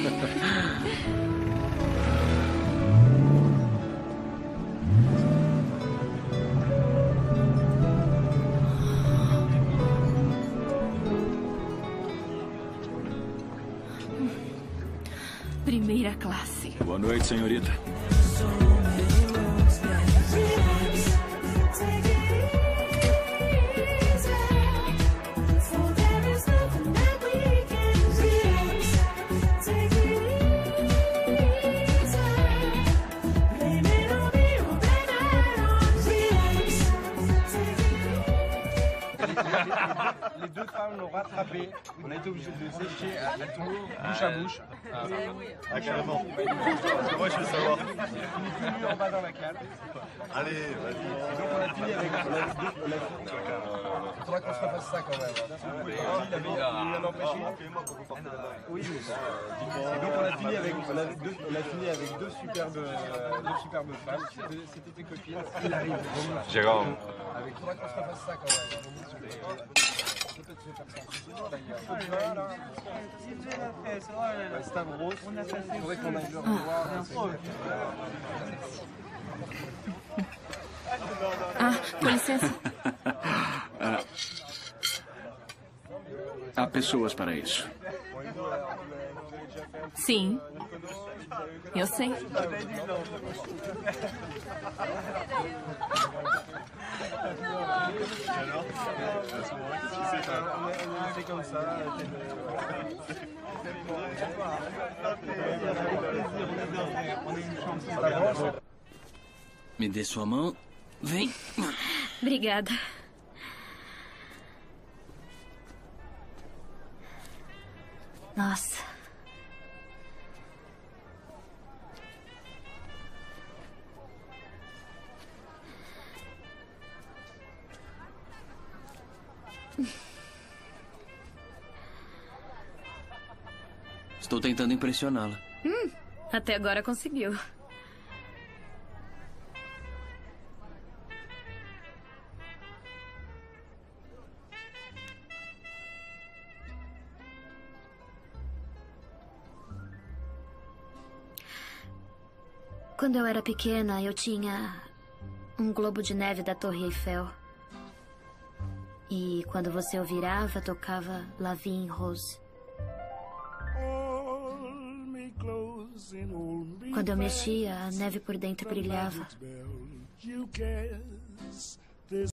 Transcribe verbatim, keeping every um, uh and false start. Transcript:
Primeira classe. Boa noite, senhorita. Les deux femmes l'ont rattrapé. On a été obligé de le sécher à la tour, bouche à bouche. Ah, carrément. Parce que moi, je veux savoir. On est venu en bas dans la cale. Allez, vas-y. Et donc, on a fini avec. On a deux, on a... Il faudra qu'on se refasse ça quand même. Il avait il en empêché. Oui, et donc, on a fini avec, on a deux, on a fini avec deux superbes, deux superbes femmes. C'était tes copines. Il arrive. Jérôme. Avec, il faudra qu'on se refasse ça quand même. Peut-être se faire ça. D'ailleurs. Stavros, il faudrait qu'on aille le revoir. Ah, com licença. Ah, há pessoas para isso. Sim. Eu sei. Me dê sua mão. Vem. Obrigada. Nossa. Estou tentando impressioná-la. Hum, até agora conseguiu. Quando eu era pequena, eu tinha um globo de neve da Torre Eiffel. E quando você o virava, tocava La Vie en Rose. Quando eu mexia, a neve por dentro brilhava.